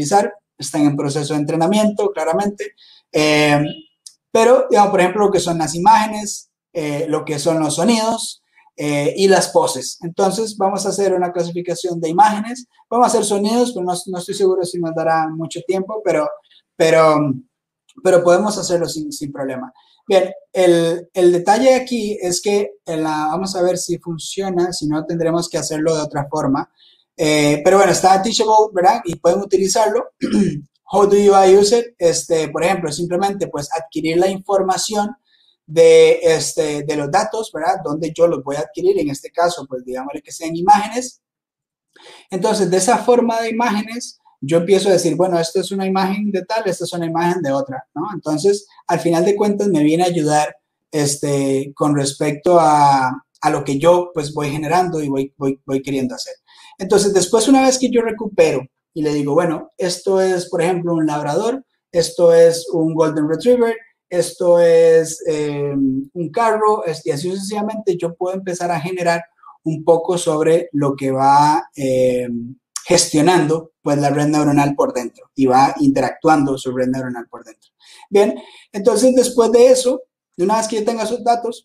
están en proceso de entrenamiento, claramente. Eh, pero, digamos, por ejemplo, lo que son las imágenes, eh, lo que son los sonidos eh, y las poses. Entonces, vamos a hacer una clasificación de imágenes. Vamos a hacer sonidos, pero no, no estoy seguro si nos dará mucho tiempo, pero, pero, pero podemos hacerlo sin, sin problema. Bien, el, el detalle aquí es que, la, vamos a ver si funciona, si no tendremos que hacerlo de otra forma. Eh, pero bueno, está Teachable, ¿verdad? Y pueden utilizarlo. How do you use it? Este, por ejemplo, simplemente pues adquirir la información de, este, de los datos, ¿verdad? Donde yo los voy a adquirir, en este caso, pues digámosle que sean imágenes. Entonces, de esa forma de imágenes, yo empiezo a decir, bueno, esta es una imagen de tal, esta es una imagen de otra, ¿no? Entonces, al final de cuentas, me viene a ayudar este, con respecto a, a lo que yo pues voy generando y voy, voy, voy queriendo hacer. Entonces, después, una vez que yo recupero y le digo, bueno, esto es, por ejemplo, un labrador, esto es un golden retriever, esto es eh, un carro, y así sucesivamente, yo puedo empezar a generar un poco sobre lo que va eh, gestionando pues la red neuronal por dentro y va interactuando su red neuronal por dentro. Bien, entonces después de eso, de una vez que yo tenga esos datos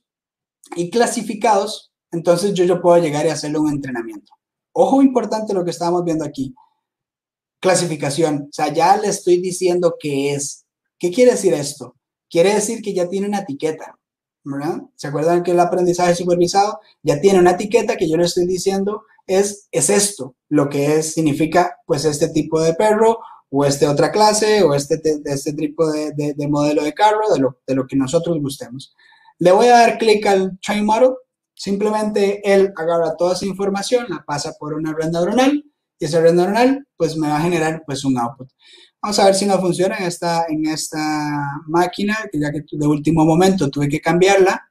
y clasificados, entonces yo, yo puedo llegar y hacerle un entrenamiento. Ojo importante lo que estábamos viendo aquí. Clasificación, o sea, ya le estoy diciendo qué es. ¿Qué quiere decir esto? Quiere decir que ya tiene una etiqueta, ¿verdad? ¿Se acuerdan que el aprendizaje supervisado ya tiene una etiqueta que yo le estoy diciendo es, es esto, lo que es, significa pues este tipo de perro o este otra clase o este, este tipo de, de, de modelo de carro, de lo, de lo que nosotros gustemos. Le voy a dar clic al Train Model, simplemente él agarra toda esa información, la pasa por una red neuronal y esa red neuronal pues me va a generar pues un output. Vamos a ver si no funciona en esta, en esta máquina, que ya que de último momento tuve que cambiarla.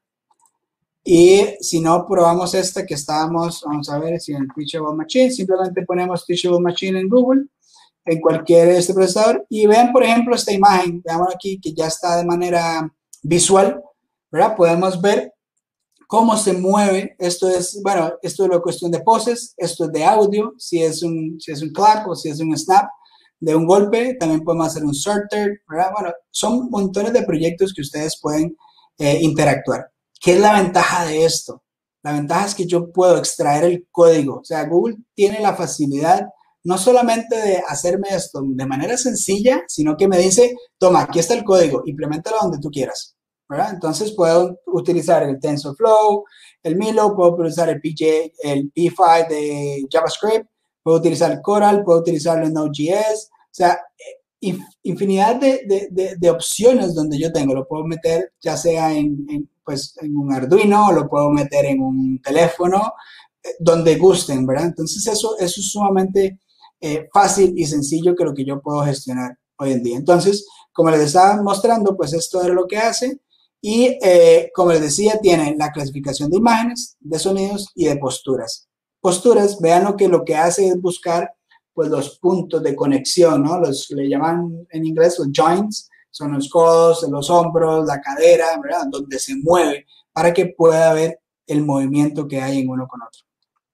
Y si no, probamos esta que estábamos, vamos a ver si en Teachable Machine, simplemente ponemos Teachable Machine en Google, en cualquier este procesador, y vean, por ejemplo, esta imagen, veamos aquí que ya está de manera visual, ¿verdad? Podemos ver cómo se mueve. Esto es, bueno, esto es la cuestión de poses, esto es de audio, si es un, si es un clap o si es un snap de un golpe, también podemos hacer un sorter, ¿verdad? Bueno, son montones de proyectos que ustedes pueden eh, interactuar. ¿Qué es la ventaja de esto? La ventaja es que yo puedo extraer el código. O sea, Google tiene la facilidad no solamente de hacerme esto de manera sencilla, sino que me dice, toma, aquí está el código, implementalo donde tú quieras, ¿verdad? Entonces puedo utilizar el TensorFlow, el Milo, puedo utilizar el P J, el P cinco de JavaScript, puedo utilizar el Coral, puedo utilizar el Node.js, o sea, infinidad de, de, de, de opciones donde yo tengo. Lo puedo meter ya sea en, en, pues, en un Arduino, o lo puedo meter en un teléfono, eh, donde gusten, ¿verdad? Entonces eso, eso es sumamente eh, fácil y sencillo que lo que yo puedo gestionar hoy en día. Entonces, como les estaba mostrando, pues esto es lo que hace. Y eh, como les decía, tiene la clasificación de imágenes, de sonidos y de posturas. Posturas, vean lo que lo que hace es buscar pues los puntos de conexión, ¿no? Los le llaman en inglés los joints, son los codos, los hombros, la cadera, ¿verdad? Donde se mueve para que pueda ver el movimiento que hay en uno con otro.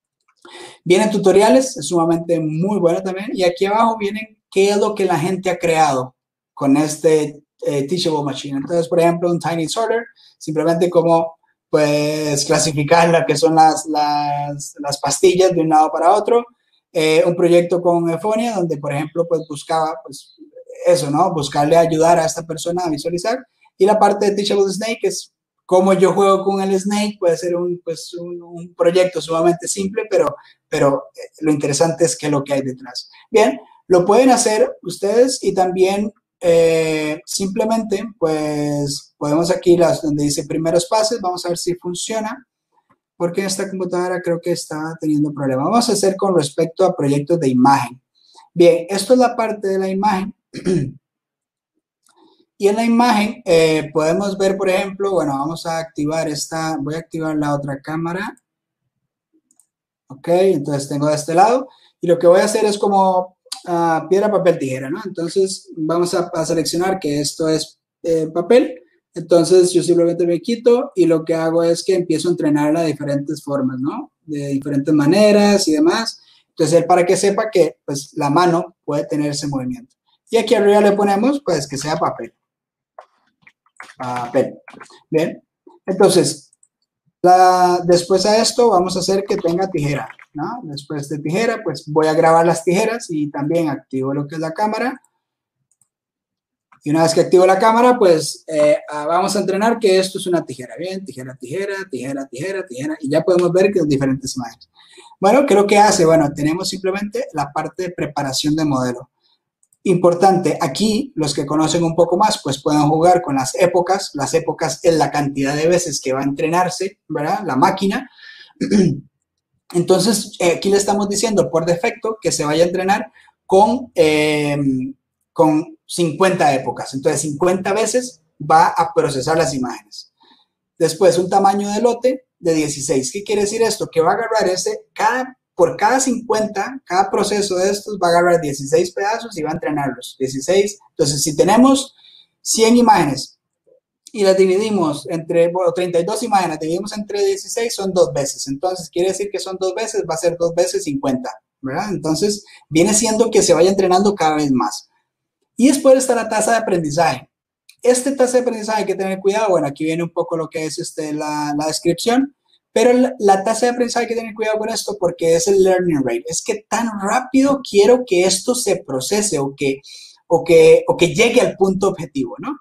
Vienen tutoriales, es sumamente muy bueno también. Y aquí abajo vienen qué es lo que la gente ha creado con este eh, Teachable Machine. Entonces, por ejemplo, un Tiny Sorter, simplemente como pues clasificar lo que son las, las, las pastillas de un lado para otro. Eh, un proyecto con Euphonia, donde, por ejemplo, pues buscaba, pues, eso, ¿no? Buscarle ayudar a esta persona a visualizar. Y la parte de Teachable Snake es cómo yo juego con el Snake. Puede ser un, pues, un, un proyecto sumamente simple, pero, pero lo interesante es que lo que hay detrás. Bien, lo pueden hacer ustedes y también eh, simplemente, pues, podemos aquí las donde dice primeros pasos, vamos a ver si funciona. Porque esta computadora creo que está teniendo problemas. Vamos a hacer con respecto a proyectos de imagen. Bien, esto es la parte de la imagen. Y en la imagen eh, podemos ver, por ejemplo, bueno, vamos a activar esta, voy a activar la otra cámara. Ok, entonces tengo de este lado. Y lo que voy a hacer es como uh, piedra, papel, tijera, ¿no? Entonces vamos a, a seleccionar que esto es eh, papel. Entonces yo simplemente me quito y lo que hago es que empiezo a entrenarla de diferentes formas, ¿no? De diferentes maneras y demás. Entonces, para que sepa que pues, la mano puede tener ese movimiento. Y aquí arriba le ponemos, pues, que sea papel. Papel. Bien. Entonces, la, después a esto vamos a hacer que tenga tijera, ¿no? Después de tijera, pues voy a grabar las tijeras y también activo lo que es la cámara. Y una vez que activo la cámara, pues eh, vamos a entrenar que esto es una tijera. Bien, tijera, tijera, tijera, tijera, tijera. Y ya podemos ver que son diferentes imágenes. Bueno, ¿qué es lo que hace? Bueno, tenemos simplemente la parte de preparación de modelo. Importante, aquí los que conocen un poco más, pues pueden jugar con las épocas. Las épocas es la cantidad de veces que va a entrenarse, ¿verdad? La máquina. Entonces, eh, aquí le estamos diciendo por defecto que se vaya a entrenar con... Eh, con cincuenta épocas. Entonces, cincuenta veces va a procesar las imágenes. Después, un tamaño de lote de dieciséis. ¿Qué quiere decir esto? Que va a agarrar ese, cada, por cada cincuenta, cada proceso de estos va a agarrar dieciséis pedazos y va a entrenarlos. dieciséis. Entonces, si tenemos cien imágenes y las dividimos entre, bueno, treinta y dos imágenes, dividimos entre dieciséis, son dos veces. Entonces, quiere decir que son dos veces, va a ser dos veces cincuenta, ¿verdad? Entonces, viene siendo que se vaya entrenando cada vez más. Y después está la tasa de aprendizaje. Esta tasa de aprendizaje hay que tener cuidado. Bueno, aquí viene un poco lo que es este, la, la descripción, pero la, la tasa de aprendizaje hay que tener cuidado con esto porque es el learning rate. Es que tan rápido quiero que esto se procese o que, o que, o que llegue al punto objetivo, ¿no?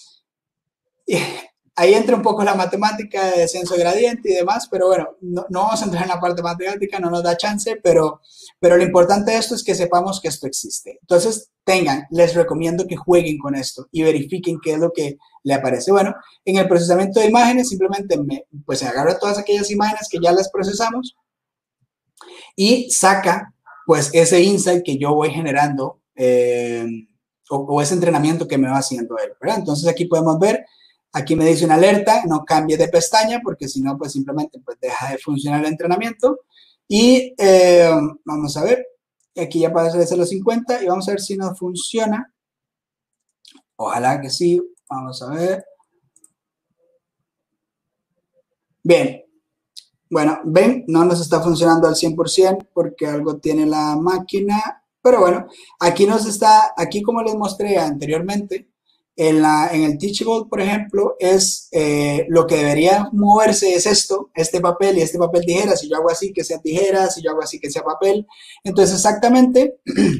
Y ahí entra un poco la matemática de descenso gradiente y demás, pero bueno, no, no vamos a entrar en la parte matemática, no nos da chance, pero, pero lo importante de esto es que sepamos que esto existe. Entonces, tengan, les recomiendo que jueguen con esto y verifiquen qué es lo que le aparece. Bueno, en el procesamiento de imágenes, simplemente me, pues se agarra todas aquellas imágenes que ya las procesamos y saca, pues, ese insight que yo voy generando eh, o, o ese entrenamiento que me va haciendo él, ¿verdad? Entonces, aquí podemos ver. Aquí me dice una alerta, no cambie de pestaña porque si no, pues simplemente pues deja de funcionar el entrenamiento. Y eh, vamos a ver, aquí ya aparece los cincuenta y vamos a ver si nos funciona. Ojalá que sí, vamos a ver. Bien, bueno, ven, no nos está funcionando al cien por ciento porque algo tiene la máquina, pero bueno, aquí nos está, aquí como les mostré anteriormente, En, la, en el Teachable, por ejemplo, es eh, lo que debería moverse es esto, este papel y este papel tijera. Si yo hago así, que sea tijera, si yo hago así, que sea papel. Entonces, exactamente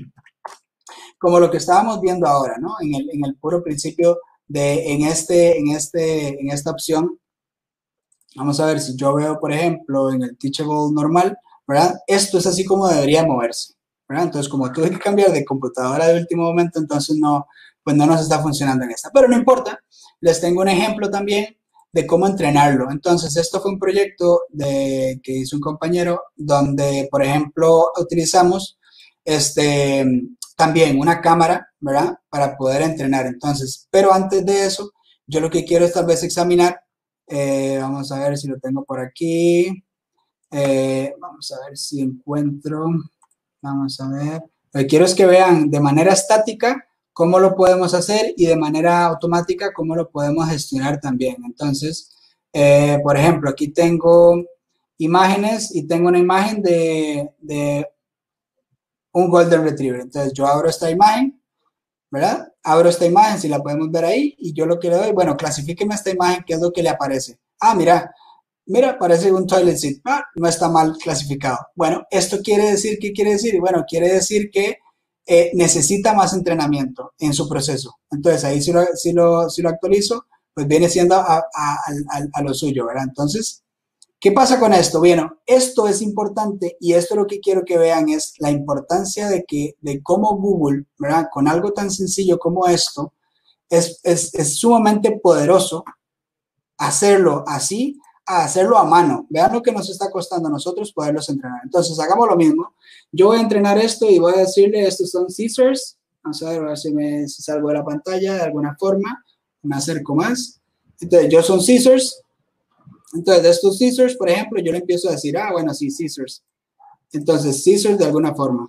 como lo que estábamos viendo ahora, ¿no? En el, en el puro principio de, en, este, en, este, en esta opción, vamos a ver si yo veo, por ejemplo, en el Teachable normal, ¿verdad? Esto es así como debería moverse, ¿verdad? Entonces, como tuve que cambiar de computadora de último momento, entonces no... pues no nos está funcionando en esta. Pero no importa, les tengo un ejemplo también de cómo entrenarlo. Entonces, esto fue un proyecto de, que hizo un compañero donde, por ejemplo, utilizamos este, también una cámara, ¿verdad? Para poder entrenar. Entonces, pero antes de eso, yo lo que quiero es tal vez examinar, eh, vamos a ver si lo tengo por aquí, eh, vamos a ver si encuentro, vamos a ver, lo que quiero es que vean de manera estática cómo lo podemos hacer y de manera automática cómo lo podemos gestionar también. Entonces, eh, por ejemplo, aquí tengo imágenes y tengo una imagen de, de un Golden Retriever. Entonces, yo abro esta imagen, ¿verdad? Abro esta imagen, si la podemos ver ahí, y yo lo que le doy, bueno, clasifíqueme esta imagen, ¿qué es lo que le aparece? Ah, mira, mira, parece un toilet seat. Ah, no está mal clasificado. Bueno, ¿esto quiere decir qué quiere decir? Bueno, quiere decir que Eh, necesita más entrenamiento en su proceso. Entonces, ahí si lo, si lo, si lo actualizo, pues viene siendo a, a, a, a lo suyo, ¿verdad? Entonces, ¿qué pasa con esto? Bueno, esto es importante y esto lo que quiero que vean es la importancia de, que, de cómo Google, ¿verdad? Con algo tan sencillo como esto, es, es, es sumamente poderoso hacerlo así a hacerlo a mano. Vean lo que nos está costando a nosotros poderlos entrenar. Entonces, hagamos lo mismo. Yo voy a entrenar esto y voy a decirle, estos son scissors. Vamos a ver, a ver si, me, si salgo de la pantalla de alguna forma. Me acerco más. Entonces, yo son scissors. Entonces, de estos scissors, por ejemplo, yo le empiezo a decir, ah, bueno, sí, scissors. Entonces, scissors de alguna forma.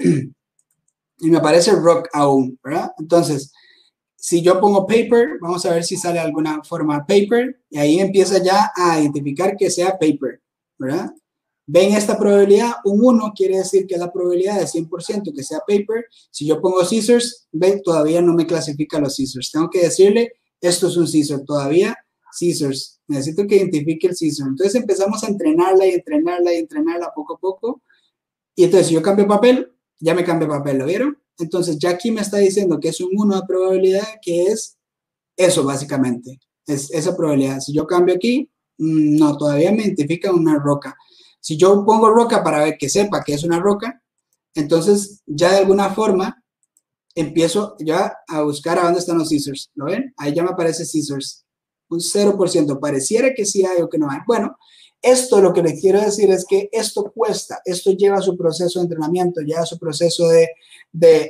Y me aparece rock aún, ¿verdad? Entonces, si yo pongo paper, vamos a ver si sale alguna forma paper, y ahí empieza ya a identificar que sea paper, ¿verdad? ven esta probabilidad, un uno quiere decir que la probabilidad de cien por ciento que sea paper. Si yo pongo scissors, ve, todavía no me clasifica los scissors. Tengo que decirle, esto es un scissor, todavía scissors. Necesito que identifique el scissor. Entonces empezamos a entrenarla y entrenarla y entrenarla poco a poco. Y entonces si yo cambio papel, ya me cambia papel, ¿lo vieron? Entonces ya aquí me está diciendo que es un uno de probabilidad, que es eso básicamente, es esa probabilidad. Si yo cambio aquí, no, todavía me identifica una roca. Si yo pongo roca para ver que sepa que es una roca, entonces ya de alguna forma empiezo ya a buscar a dónde están los scissors. ¿Lo ven? Ahí ya me aparece scissors. Un cero por ciento. Pareciera que sí hay o que no hay. Bueno, esto lo que les quiero decir es que esto cuesta. Esto lleva su proceso de entrenamiento, lleva su proceso de, de,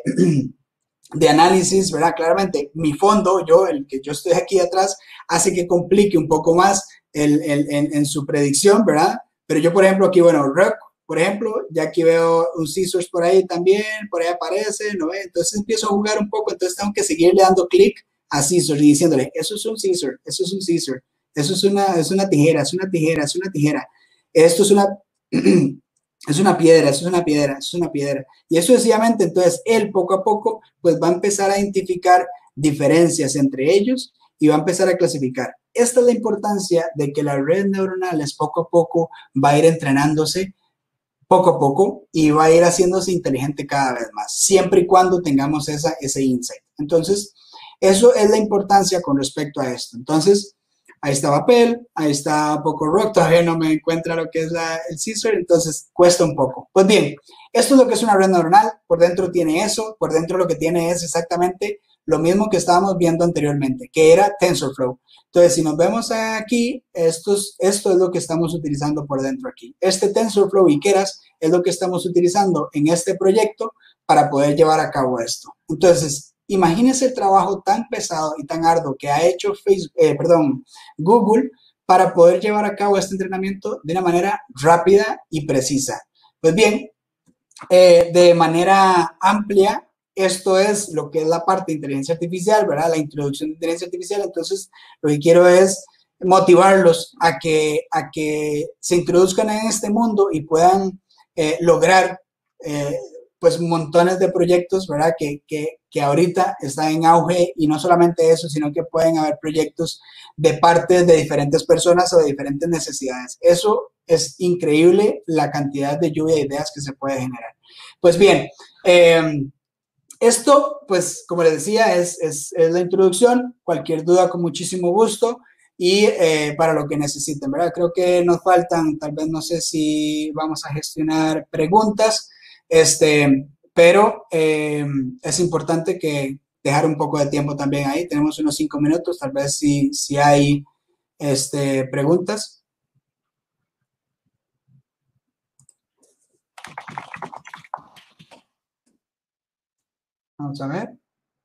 de análisis, ¿verdad? Claramente, mi fondo, yo, el que yo estoy aquí atrás, hace que complique un poco más el, el, en, en su predicción, ¿verdad? Pero yo, por ejemplo, aquí, bueno, rock, por ejemplo, ya aquí veo un scissors por ahí también, por ahí aparece, ¿no ve? Entonces empiezo a jugar un poco, entonces tengo que seguirle dando clic a scissors y diciéndole, eso es un scissor, eso es un scissor, eso es una, es una tijera, es una tijera, es una tijera, esto es una, es una piedra, eso es una piedra, eso es una piedra. Y eso sencillamente, entonces, él poco a poco, pues va a empezar a identificar diferencias entre ellos y va a empezar a clasificar. Esta es la importancia de que las redes neuronales poco a poco va a ir entrenándose poco a poco y va a ir haciéndose inteligente cada vez más, siempre y cuando tengamos esa, ese insight. Entonces, eso es la importancia con respecto a esto. Entonces, ahí está papel, ahí está poco rock, todavía no me encuentra lo que es la, el scissor, entonces cuesta un poco. Pues bien, esto es lo que es una red neuronal, por dentro tiene eso, por dentro lo que tiene es exactamente lo mismo que estábamos viendo anteriormente, que era TensorFlow. Entonces, si nos vemos aquí, estos, esto es lo que estamos utilizando por dentro aquí. Este TensorFlow y Keras es lo que estamos utilizando en este proyecto para poder llevar a cabo esto. Entonces, imagínense el trabajo tan pesado y tan arduo que ha hecho Facebook, eh, perdón, Google para poder llevar a cabo este entrenamiento de una manera rápida y precisa. Pues bien, eh, de manera amplia, esto es lo que es la parte de inteligencia artificial, ¿verdad? La introducción de inteligencia artificial. Entonces, lo que quiero es motivarlos a que, a que se introduzcan en este mundo y puedan eh, lograr eh, pues montones de proyectos, ¿verdad? Que, que, que ahorita están en auge y no solamente eso, sino que pueden haber proyectos de parte de diferentes personas o de diferentes necesidades. Eso es increíble, la cantidad de lluvia de ideas que se puede generar. Pues bien, eh, esto, pues, como les decía, es, es, es la introducción. Cualquier duda, con muchísimo gusto. Y eh, para lo que necesiten, ¿verdad? Creo que nos faltan, tal vez, no sé si vamos a gestionar preguntas, este, pero eh, es importante que dejar un poco de tiempo también ahí. Tenemos unos cinco minutos, tal vez si, si hay este, preguntas. Vamos a ver.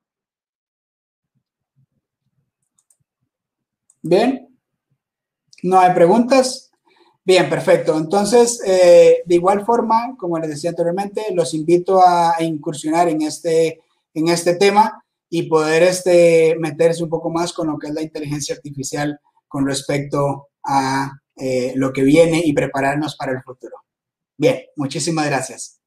Bien. ¿No hay preguntas? Bien, perfecto. Entonces, eh, de igual forma, como les decía anteriormente, los invito a, a incursionar en este, en este tema y poder este, meterse un poco más con lo que es la inteligencia artificial con respecto a eh, lo que viene y prepararnos para el futuro. Bien, muchísimas gracias.